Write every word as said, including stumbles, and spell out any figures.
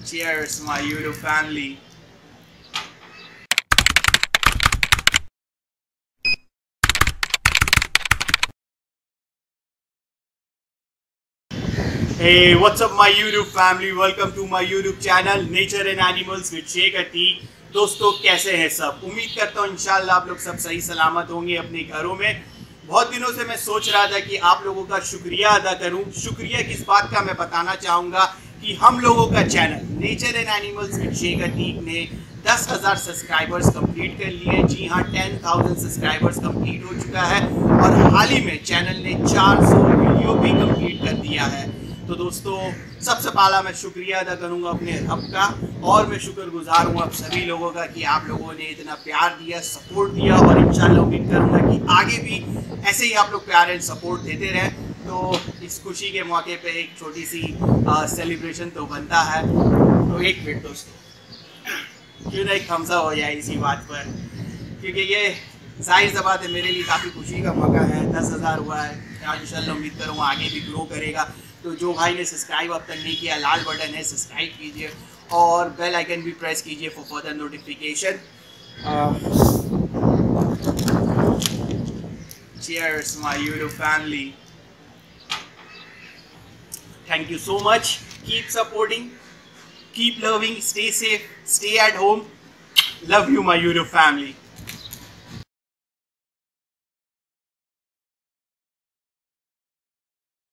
Cheers, my YouTube family. Hey, what's up my YouTube family? Welcome to my YouTube channel Nature and Animals with Sheikh Atiq. दोस्तों कैसे हैं सब? उम्मीद करता हूँ इंशाल्लाह आप लोग सब सही सलामत होंगे अपने घरों में। बहुत दिनों से मैं सोच रहा था कि आप लोगों का शुक्रिया अदा करूं। शुक्रिया किस बात का मैं बताना चाहूँगा कि हम लोगों का channel nature and animals with Sheikh Atiq ने दस हज़ार सब्सक्राइबर्स कंप्लीट कर लिए। जी हाँ, टेन थाउजेंड सब्सक्राइबर्स कंप्लीट हो चुका है और हाल ही में चैनल ने चार सौ वीडियो भी कंप्लीट कर दिया है। तो दोस्तों सबसे पहला मैं शुक्रिया अदा करूंगा अपने रब का और मैं शुक्रगुजार हूँ आप सभी लोगों का कि आप लोगों ने इतना प्यार दिया, सपोर्ट दिया और इंशाल्लाह उम्मीद करूंगा कि आगे भी ऐसे ही आप लोग प्यार एंड सपोर्ट देते रहें। तो इस खुशी के मौके पे एक छोटी सी सेलिब्रेशन तो बनता है। तो एक मिनट दोस्तों, क्यों ना एक थम्स अप हो जाए इसी बात पर, क्योंकि ये जाहिर सी बात है मेरे लिए काफ़ी खुशी का मौका है। दस हज़ार हुआ है, इंशाल्लाह उम्मीद करूँगा आगे भी ग्रो करेगा। तो जो भाई ने सब्सक्राइब अब तक नहीं किया, लाल बटन है, सब्सक्राइब कीजिए और बेल आइकन भी प्रेस कीजिए for further notification. Cheers, my YouTube family. Thank you so much. Keep supporting, keep loving, stay safe, stay at home. Love you, my YouTube family.